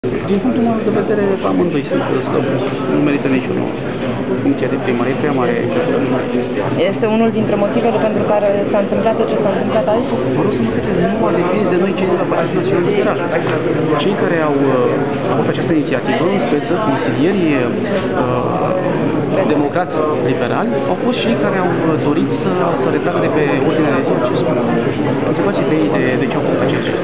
Din punctul meu de vedere, amândoi sunt slăbuți. Nu merită niciunul funcția de primar. E prea mare. Este unul dintre motivele pentru care s-a întâmplat tot ce s-a întâmplat aici? Vă rog să mă credeți, nu a depins de noi cei de la Partidul Național Liberal. Cei care au avut această inițiativă, în speță, consilierii democrați liberali, au fost cei care au dorit să retragă de pe ordinea de zi acest punct. Întrebați-i de ce au făcut acest gest.